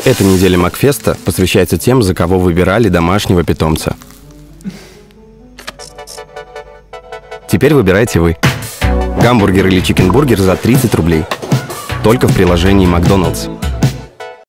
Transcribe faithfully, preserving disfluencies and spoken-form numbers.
Эта неделя Макфеста посвящается тем, за кого выбирали домашнего питомца. Теперь выбирайте вы. Гамбургер или чикенбургер за тридцать рублей. Только в приложении Макдоналдс.